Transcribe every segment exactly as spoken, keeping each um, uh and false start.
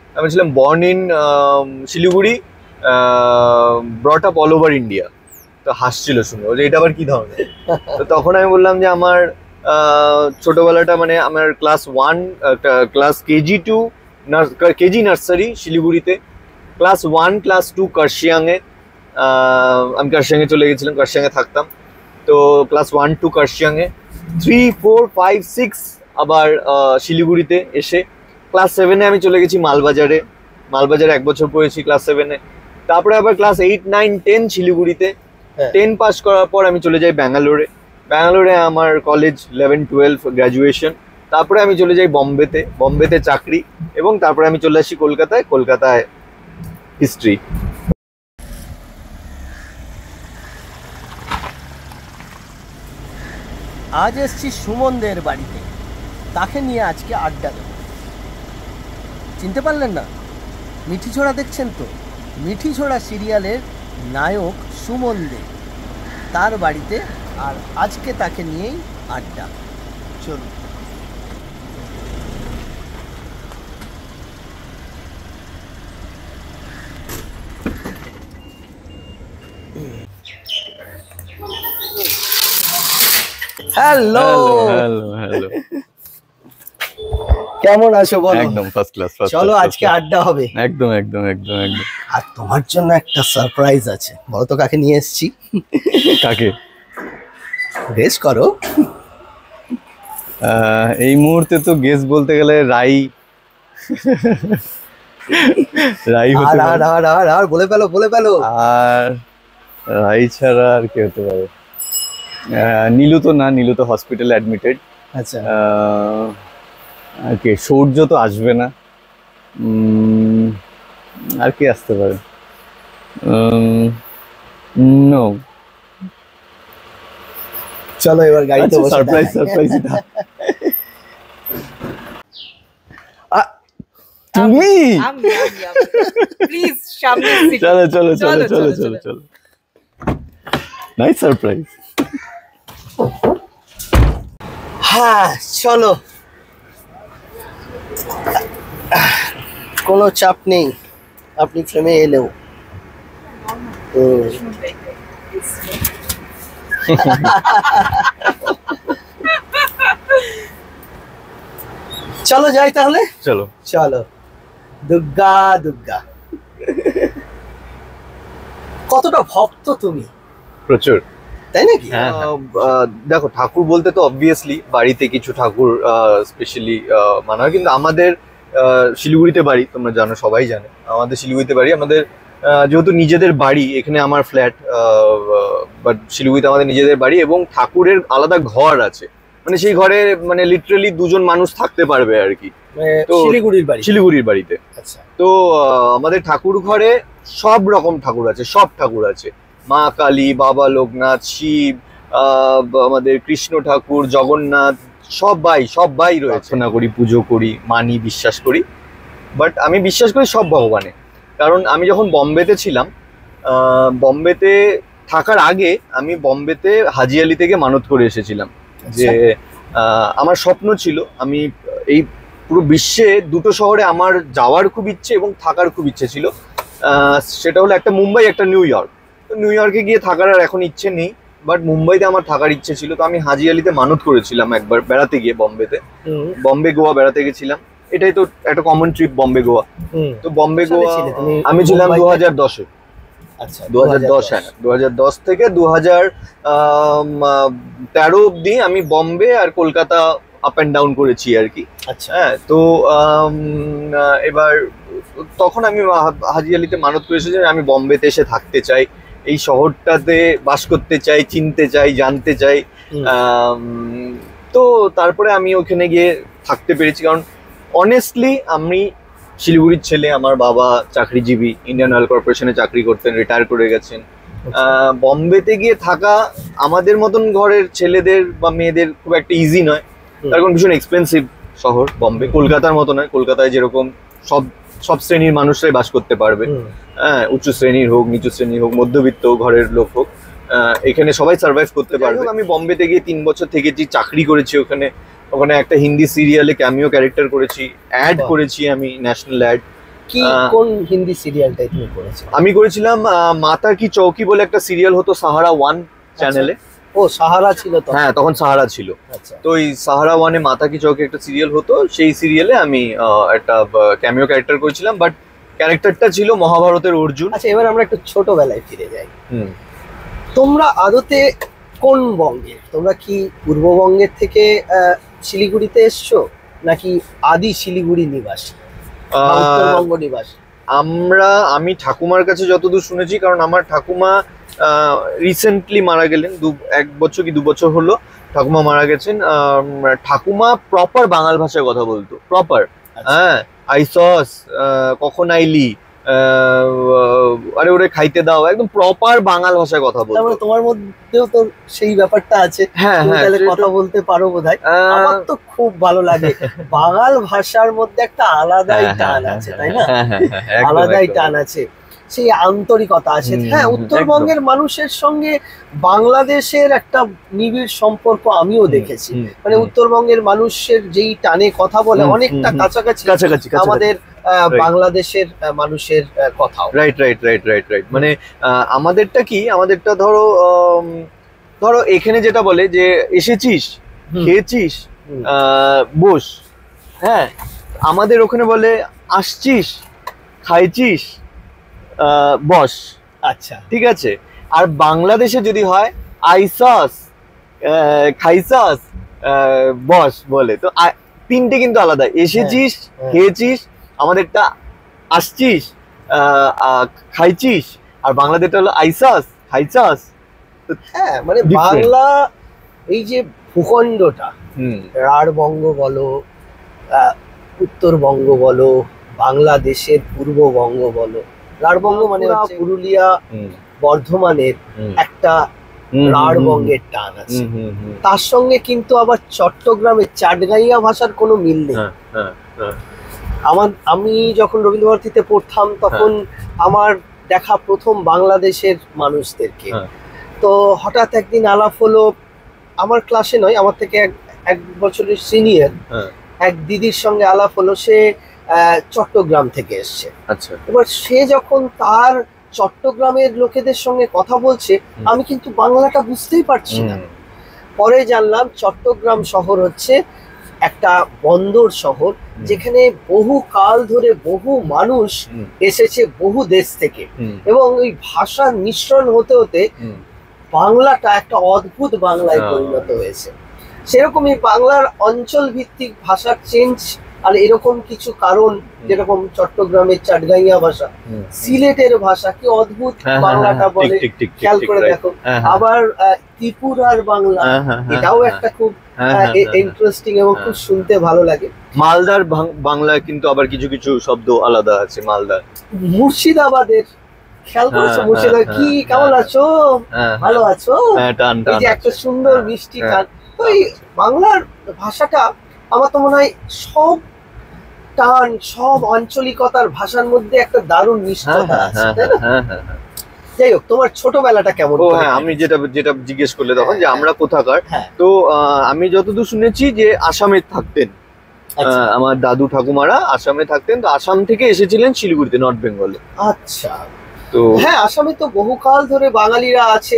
আমি ছিলাম born in Siliguri, brought up all over India. তো হাসছিল শুনে, যে এটা আবার কি ধরনের। তো তখন আমি বললাম যে আমার ছোটবেলাটা মানে আমার class one class KG two KG nursery শিলিগুড়িতে, ক্লাস ওয়ান ক্লাস টু কার্শিয়াংয়ে, আমি কার্শিয়াংয়ে চলে গেছিলাম, কার্শিয়াংয়ে থাকতাম। তো ক্লাস ওয়ান টু কার্শিয়াংয়ে, থ্রি ফোর ফাইভ সিক্স আবার শিলিগুড়িতে এসে, ক্লাস সেভেনে আমি চলে গেছি মালবাজারে, মালবাজারে এক বছর পড়েছি ক্লাস সেভেনে। তারপরে আবার ক্লাস এইট নাইন টেন শিলিগুড়িতে, টেন পাস করার পর আমি চলে যাই ব্যাঙ্গালোরে, ব্যাঙ্গালোরে আমার কলেজ ইলেভেন টুয়েলভ গ্র্যাজুয়েশন। তারপরে আমি চলে যাই বম্বেতে, বম্বেতে চাকরি, এবং তারপরে আমি চলে আসি কলকাতায়, কলকাতায় হিস্ট্রি। আজ এসছি সুমনদের বাড়িতে, তাকে নিয়ে আজকে আড্ডা দেব। চিনতে পারলেন না? মিঠি ছোড়া দেখছেন তো? মিঠি ছোড়া সিরিয়ালের নায়ক সুমন দে, তার বাড়িতে, আর আজকে তাকে নিয়েই আড্ডা। চলুন। হ্যালো হ্যালো হ্যালো, কেমন আছো বলো? একদম ফার্স্ট ক্লাস। চলো আজকে আড্ডা হবে। একদম একদম একদম একদম। আর তোমার জন্য একটা সারপ্রাইজ আছে। বলো তো কাকে নিয়ে এসেছি? কাকে? গেস করো। এই মুহূর্তে তো গেস বলতে গেলে রাই, রাই হতে আর আর আর আর আর বলে ফেলো বলে ফেলো। আর রাই ছাড়া আর কি হতে পারে? নীলু তো না, নীলু তো হসপিটালে অ্যাডমিটেড। আচ্ছা, আর কি সূর্য তো আসবে না। আর কি আসতে পারে? নো। চলো এবার গাড়িতে বসে সারপ্রাইজ সারপ্রাইজ তুমি। প্লিজ সামনে সিট। চলো চলো চলো চলো চলো চলো। Nice surprise. হ্যাঁ চলো, কোনো চাপ নেই, আপনি ফ্রেমে এলেও। চলো যাই তাহলে। চলো চলো। দুর্গা দুর্গা। কতটা ভক্ত তুমি? প্রচুর, তাই নাকি? দেখো ঠাকুর বলতে তো অবভিয়াসলি বাড়িতে কিছু ঠাকুর স্পেশালি মানা হয়, কিন্তু আমাদের শিলিগুড়িতে বাড়ি, তোমরা জানো, সবাই জানে আমাদের শিলিগুড়িতে বাড়ি। আমাদের যেহেতু নিজেদের বাড়ি, এখানে আমার ফ্ল্যাট, বাট শিলিগুড়িতে আমাদের নিজেদের বাড়ি, এবং ঠাকুরের আলাদা ঘর আছে, মানে সেই ঘরে মানে লিটারালি দুজন মানুষ থাকতে পারবে আর কি। তো শিলিগুড়ির বাড়ি, শিলিগুড়ির বাড়িতে। আচ্ছা। তো আমাদের ঠাকুর ঘরে সব রকম ঠাকুর আছে, সব ঠাকুর আছে, মা কালী, বাবা লোকনাথ, শিব, আমাদের কৃষ্ণ ঠাকুর, জগন্নাথ, সবাই সবাই রয়েছে। না করি, পুজো করি, মানি, বিশ্বাস করি, বাট আমি বিশ্বাস করি সব ভগবানে। কারণ আমি যখন বম্বেতে ছিলাম, বম্বেতে থাকার আগে আমি বম্বেতে হাজি আলি থেকে মানত করে এসেছিলাম যে আমার স্বপ্ন ছিল আমি এই পুরো বিশ্বে দুটো শহরে আমার যাওয়ার খুব ইচ্ছে এবং থাকার খুব ইচ্ছে ছিল। সেটা হলো একটা মুম্বাই, একটা নিউ ইয়র্ক। তো নিউ ইয়র্কে গিয়ে থাকার আর এখন ইচ্ছে নেই, বাট মুম্বাইতে আমার থাকার ইচ্ছে ছিল। তো আমি হাজি আলিতে মানত করেছিলাম একবার বেড়াতে গিয়ে, বম্বেতে, বম্বে গোয়া বেড়াতে গেছিলাম। এটাই তো একটা কমন ট্রিপ, বম্বে গোয়া। তো বম্বে গোয়া আমি ছিলাম দু হাজার দশে। আচ্ছা, দু হাজার দশ, হ্যাঁ, দু হাজার দশ থেকে দু হাজার তেরো অব্দি আমি বম্বে আর কলকাতা আপ অ্যান্ড ডাউন করেছি আর কি। আচ্ছা, হ্যাঁ। তো এবার তখন আমি হাজি আলিতে মানত করেছি যে আমি বম্বেতে এসে থাকতে চাই, এই শহরটাতে বাস করতে চাই, চিনতে চাই, জানতে চাই। তো তারপরে আমি ওখানে গিয়ে থাকতে পেরেছি, কারণ অনেস্টলি আমি শিলিগুড়ির ছেলে, আমার বাবা চাকরিজীবী, ইন্ডিয়ান অয়েল কর্পোরেশনে চাকরি করতেন, রিটায়ার করে গেছেন। বম্বেতে গিয়ে থাকা আমাদের মতন ঘরের ছেলেদের বা মেয়েদের খুব একটা ইজি নয়, তার কারণ ভীষণ এক্সপেন্সিভ শহর বম্বে। কলকাতার মতো নয়, কলকাতায় যেরকম সব সব শ্রেণীর মানুষরাই বাস করতে পারবে, হ্যাঁ, উচ্চ শ্রেণীর হোক, নিচু শ্রেণীর হোক, মধ্যবিত্ত ঘরের লোক হোক, এখানে সবাই সার্ভাইভ করতে পারবে। আমি বম্বেতে গিয়ে তিন বছর থেকেছি, চাকরি করেছি ওখানে। ওখানে একটা হিন্দি সিরিয়ালে ক্যামিও ক্যারেক্টার করেছি, অ্যাড করেছি আমি, ন্যাশনাল অ্যাড। কি আহ, কোন হিন্দি সিরিয়ালটাই তুমি করেছো? আমি করেছিলাম আহ, মাতা কি চৌকি বলে একটা সিরিয়াল হতো সাহারা ওয়ান চ্যানেলে। ও সাহারা ছিল তো। হ্যাঁ তখন সাহারা ছিল। আচ্ছা তো এই সাহারা ওয়ানে মাতা কি চৌকি একটা সিরিয়াল হতো, সেই সিরিয়ালে আমি আহ, একটা ক্যামিও ক্যারেক্টার করেছিলাম, বাট ক্যারেক্টারটা ছিল মহাভারতের অর্জুন। আচ্ছা এবার আমরা একটু ছোটবেলায় ফিরে যাই। হুম। তোমরা আদতে কোন বঙ্গের? তোমরা কি পূর্ববঙ্গের থেকে আহ, শিলিগুড়িতে এসছো নাকি আদি শিলিগুড়ি নিবাসী বা আহ, উত্তরবঙ্গ নিবাসী? আমরা আমি ঠাকুমার কাছে যতদূর শুনেছি, কারণ আমার ঠাকুমা রিসেন্টলি মারা গেলেন, দু এক বছর কি দু বছর হলো ঠাকুমা মারা গেছেন। আম, ঠাকুমা প্রপার বাঙাল ভাষায় কথা বলতো, প্রপার। আচ্ছা। হ্যাঁ, আইসস, কখন আইলি, আহ, আরে ওরে খাইতে দাও, একদম প্রপার বাঙাল ভাষায় কথা বলতো। তারপরে তোমার মধ্যেও তো সেই ব্যাপারটা আছে, হ্যাঁ তুমি হ্যাঁ তাহলে সেটা- কথা বলতে পারো বোধহয়। আহ, আমার তো খুব ভালো লাগে, বাঙাল ভাষার মধ্যে একটা আলাদাই হ্যাঁ, টান হ্যাঁ, আছে, হ্যাঁ, তাই না? হ্যাঁ, হ্যাঁ, হ্যাঁ, একদম, আলাদাই একদম। টান আছে, সেই আন্তরিকতা আছে। হুম, হ্যাঁ, হুম, উত্তরবঙ্গের মানুষের সঙ্গে বাংলাদেশের একটা নিবিড় সম্পর্ক আমিও দেখেছি। হুম, মানে হুম, উত্তরবঙ্গের মানুষের যেই টানে কথা বলে হুম, অনেকটা হুম, হুম। কাছাকাছি কাছাকাছি কাছাকাছি। আমাদের আহ, Right. বাংলাদেশের আহ, মানুষের আহ, কথাও। Right right right right right মানে আহ, আমাদেরটা কি, আমাদেরটা ধরো আম, ধরো এখানে যেটা বলে যে এসেছিস, হুম। খেয়েছিস, হুম। আহ, বস। হ্যাঁ, আমাদের ওখানে বলে আসছিস, খাইছিস, আহ, বস। আচ্ছা ঠিক আছে। আর বাংলাদেশে যদি হয় আইসস, আহ, খাইসস, আহ, বস বলে। তো আ- তিনটে কিন্তু আলাদা। এসেছিস, হ্যাঁ। খেয়েছিস, আমাদেরটা আসছিস, আহ, আহ, খাইছিস, আর বাংলাদেশটা হলো আইসস, খাইসস। হ্যাঁ, মানে Different. বাংলা এই যে ভূখণ্ডটা, হুম রাঢ়বঙ্গ বলো, আহ, উত্তরবঙ্গ বলো, বাংলাদেশের পূর্ববঙ্গ বলো, রাঢ়বঙ্গ মানে পুরা হচ্ছে পুরুলিয়া, হুম বর্ধমানের হুম একটা হুম, রাঢ়বঙ্গের টান আছে। হুম, হুম, হুম, তার সঙ্গে কিন্তু আবার চট্টগ্রামের চাটগাঁইয়া ভাষার কোনো মিল নেই। হ্যাঁ, হ্যাঁ, হ্যাঁ। আমার আমি যখন রবীন্দ্রভারতীতে পড়তাম তখন আমার দেখা প্রথম বাংলাদেশের মানুষদেরকে। হ্যাঁ। তো হঠাৎ একদিন আলাপ হলো, আমার ক্লাসে নয়, আমার থেকে এক এক বছরের সিনিয়র হ্যাঁ। এক দিদির সঙ্গে আলাপ হলো, সে আহ, চট্টগ্রাম থেকে এসছে। আচ্ছা। এবার সে যখন তার চট্টগ্রামের লোকেদের সঙ্গে কথা বলছে, হুম। আমি কিন্তু বাংলাটা বুঝতেই পারছি না। হুম, পরে জানলাম চট্টগ্রাম শহর হচ্ছে একটা বন্দর শহর, যেখানে বহু কাল ধরে বহু মানুষ হুম, এসেছে বহু দেশ থেকে, হুম, এবং ওই ভাষার মিশ্রণ হতে হতে হুম। বাংলাটা একটা অদ্ভুত বাংলায় আহ। পরিণত হয়েছে। সেরকমই বাংলার অঞ্চল ভিত্তিক ভাষার চেঞ্জ, আর এরকম কিছু কারণ, যেরকম চট্টগ্রামের চাটগাঁইয়া ভাষা, হুম। সিলেটের ভাষা কি অদ্ভুত হ্যাঁ, হ্যাঁ, বাংলাটা হ্যাঁ, বলে, ঠিক, ঠিক, ঠিক, খেয়াল ঠিক, করে right. দেখো। হ্যাঁ, হ্যাঁ, আবার আহ, ত্রিপুরার বাংলা, হ্যাঁ, হ্যাঁ, হ্যাঁ, এটাও হ্যাঁ, একটা খুব হ্যাঁ, হ্যাঁ, হ্যাঁ, হ্যাঁ। ইন্টারেস্টিং এবং খুব হ্যাঁ। শুনতে ভালো লাগে। মালদার বাং- বাংলায় কিন্তু আবার কিছু কিছু শব্দ আলাদা আছে মালদার। মুর্শিদাবাদের খেয়াল করেছো? হ্যাঁ, মুর্শিদাবাদ হ্যাঁ, কি, হ্যাঁ, কেমন হ্যাঁ। আছো, হ্যাঁ, ভালো আছো, হ্যাঁ, টান এই টান যে একটা আছে। সুন্দর হ্যাঁ, মিষ্টি হ্যাঁ। টান। তো এই বাংলার ভাষাটা আমার তো মনে হয় সব টান, সব আঞ্চলিকতার ভাষার মধ্যে একটা দারুণ হ্যাঁ, মিষ্টতা হ্যাঁ, আছে, হ্যাঁ, তাই না? হ্যাঁ, হ্যাঁ, হ্যাঁ। যাই হোক, তোমার ছোটবেলাটা কেমন ও করে হ্যাঁ, কাটে? আমি যেটা যেটা জিজ্ঞেস করলে তখন যে হ্যাঁ, আমরা কোথাকার, হ্যাঁ। তো আহ, আমি যতদূর শুনেছি যে আসামে থাকতেন। আচ্ছা, আহ, আমার দাদু ঠাকুমারা আসামে থাকতেন, তো আসাম থেকে এসেছিলেন শিলিগুড়িতে, নর্থ বেঙ্গলে। আচ্ছা। তো হ্যাঁ, আসামে তো বহুকাল ধরে বাঙালিরা আছে।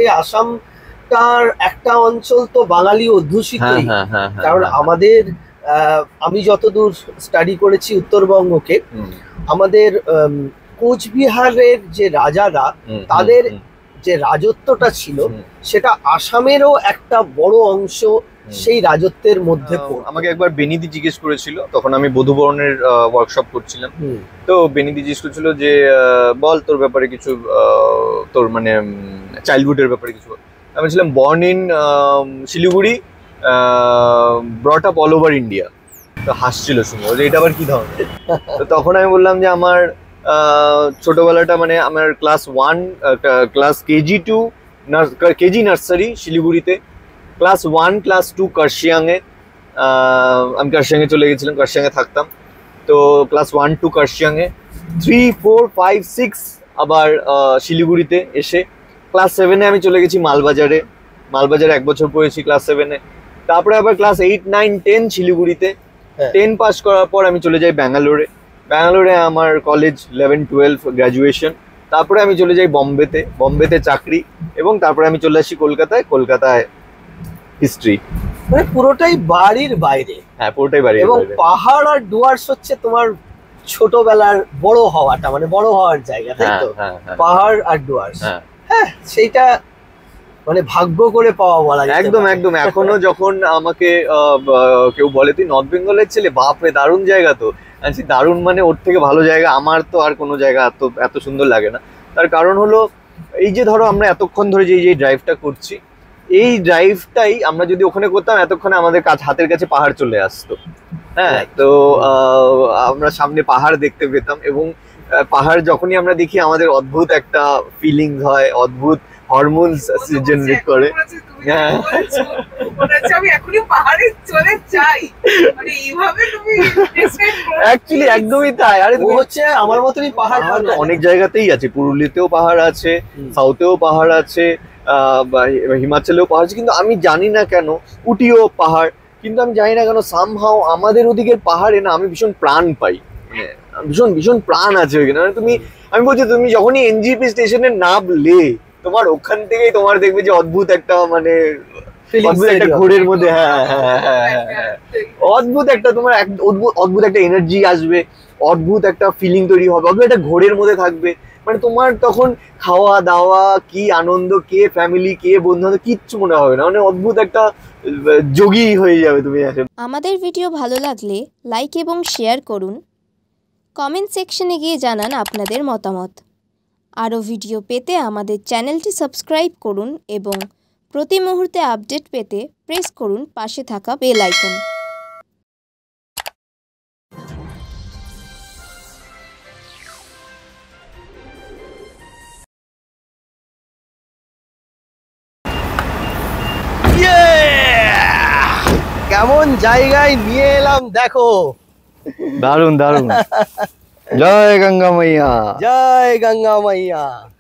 আসামটার একটা অঞ্চল তো বাঙালি হ্যাঁ অধ্যুষিতই। হ্যাঁ হ্যাঁ হ্যাঁ, কারণ হ্যাঁ, আমাদের আহ, আমি যতদূর স্টাডি করেছি উত্তরবঙ্গকে, হুম, আমাদের উম, কোচবিহারের যে রাজারা, হুম, তাদের হুম, যে রাজত্বটা ছিল, হুম, সেটা আসামেরও একটা বড় অংশ সেই রাজত্বের মধ্যে আহ, পড়তো। আমাকে একবার বেনিদি জিজ্ঞেস করেছিল, তখন আমি বধুবরণের ওয়ার্কশপ করছিলাম। হুম, তো বেনিদি জিজ্ঞেস করেছিল যে আহ, বল তোর ব্যাপারে কিছু, আহ, তোর মানে চাইল্ডহুডের ব্যাপারে কিছু বল। আমি ছিলাম born in Siliguri, brought up all over India. তো হাসছিল শুনে, বলছে এটা আবার কি ধরনের। তো তখন আমি বললাম যে আমার আহ, ছোটবেলাটা মানে আমার class one, class KG two, KG nursery শিলিগুড়িতে, ক্লাস ওয়ান ক্লাস টু কার্শিয়াংয়ে। আহ, আমি কার্শিয়াংয়ে চলে গেছিলাম, কার্শিয়াংয়ে থাকতাম। তো ক্লাস ওয়ান টু কার্শিয়াংয়ে, থ্রি ফোর ফাইভ সিক্স আবার আহ, শিলিগুড়িতে এসে, ক্লাস সেভেনে আমি চলে গেছি মালবাজারে। মালবাজারে এক বছর পড়েছি ক্লাস সেভেনে। তারপরে আবার ক্লাস এইট নাইন টেন শিলিগুড়িতে। হ্যাঁ। টেন পাস করার পর আমি চলে যাই ব্যাঙ্গালোরে। ব্যাঙ্গালোরে আমার কলেজ ইলেভেন টুয়েলভ গ্র্যাজুয়েশন, তারপরে আমি চলে যাই বম্বেতে, বম্বেতে চাকরি, এবং তারপরে আমি চলে আসি কলকাতায়, কলকাতায় হিস্ট্রি। মানে পুরোটাই বাড়ির বাইরে, হ্যাঁ পুরোটাই বাড়ি। এবং পাহাড় আর ডুয়ার্স হচ্ছে তোমার ছোটবেলার বড় হওয়াটা, মানে বড় হওয়ার জায়গা, তাই তো? পাহাড় আর ডুয়ার্স, হ্যাঁ সেইটা মানে ভাগ্য করে পাওয়া বলা যায়। একদম একদম। এখনো যখন আমাকে আহ, আহ, কেউ বলে তুই নর্থ বেঙ্গলের ছেলে, বাপরে দারুণ জায়গা তো, আচ্ছা দারুণ মানে ওর থেকে ভালো জায়গা আমার তো আর কোনো জায়গা এত এত সুন্দর লাগে না। তার কারণ হলো এই যে ধরো আমরা এতক্ষণ ধরে যে যে ড্রাইভটা করছি, এই ড্রাইভটাই আমরা যদি ওখানে করতাম এতক্ষণে আমাদের কাছে হাতের কাছে পাহাড় চলে আসতো। হ্যাঁ, তো আহ, আমরা সামনে পাহাড় দেখতে পেতাম, এবং আহ, পাহাড় যখনই আমরা দেখি আমাদের অদ্ভুত একটা ফিলিংস হয়, অদ্ভুত হরমোনস জেনারেট করে। হ্যাঁ, আমি এখনই পাহাড়ে চলে যাই, মানে এইভাবে তুমি অ্যাকচুয়ালি একদমই তাই। আরে ও হচ্ছে আমার মতনই পাহাড়, পাহাড় তো অনেক জায়গাতেই আছে, পুরুলিয়াতেও পাহাড় আছে, সাউথেও পাহাড় আছে, আহ, বা হিমাচলেও পাহাড় আছে, কিন্তু আমি জানি না কেন, উটিও পাহাড়, কিন্তু আমি জানি না কেন সামহাও আমাদের ওদিকের পাহাড়ে না আমি ভীষণ প্রাণ পাই, মানে ভীষণ ভীষণ প্রাণ আছে ওইখানে। মানে তুমি, আমি বলছি তুমি যখনই এনজিপি স্টেশনে নামলে তোমার ওখান থেকেই তোমার দেখবে যে অদ্ভুত একটা মানে অদ্ভুত একটা ঘোরের মধ্যে, হ্যাঁ হ্যাঁ হ্যাঁ হ্যাঁ অদ্ভুত একটা তোমার অদ্ভুত অদ্ভুত একটা এনার্জি আসবে, অদ্ভুত একটা ফিলিং তৈরি হবে, অদ্ভুত একটা ঘোরের মধ্যে থাকবে। মানে তোমার তখন খাওয়া দাওয়া কি আনন্দ, কে ফ্যামিলি, কে বন্ধু বান্ধব কিচ্ছু মনে হবে না, মানে অদ্ভুত একটা যোগী হয়ে যাবে তুমি। আমাদের ভিডিও ভালো লাগলে লাইক এবং শেয়ার করুন, কমেন্ট সেকশনে গিয়ে জানান আপনাদের মতামত। আরও ভিডিও পেতে আমাদের চ্যানেলটি সাবস্ক্রাইব করুন এবং প্রতি মুহূর্তে আপডেট পেতে প্রেস করুন পাশে থাকা বেল আইকন। কেমন জায়গায় নিয়ে এলাম দেখো, দারুণ দারুণ। জয় গঙ্গা মাইয়া, জয় গঙ্গা মাইয়া।